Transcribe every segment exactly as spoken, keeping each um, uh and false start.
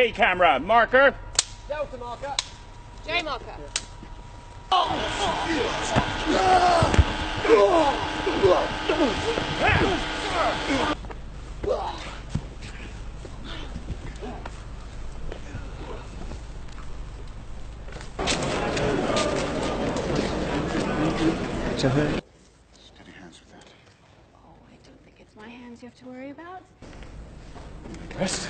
J camera. Marker. Delta marker. J marker. Steady hands with that. Oh, I don't think it's my hands you have to worry about. Rest.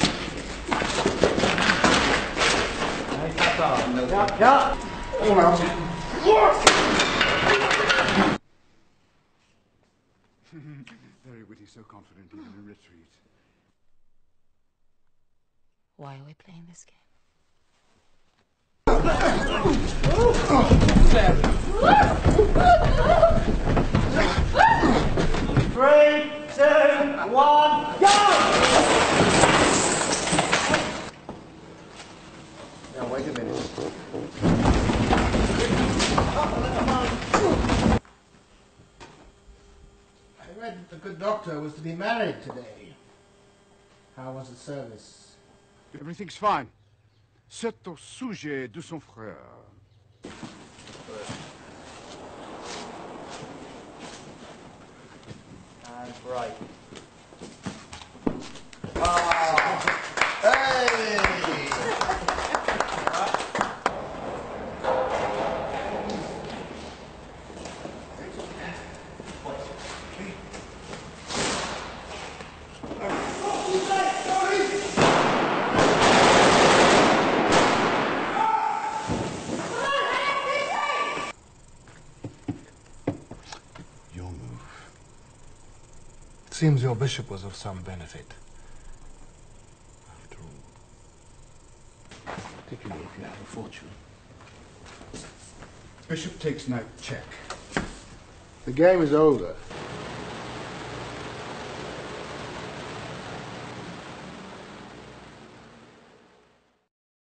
Yeah, yeah. All out. Very witty, so confident even in retreat. Why are we playing this game? Three, two, one, go! Now, wait a minute. I read that the good doctor was to be married today. How was the service? Everything's fine. C'est au sujet de son frère. And break. Hey! Your move. It seems your bishop was of some benefit. After all. Particularly if you have a fortune. Bishop takes knight check. The game is over.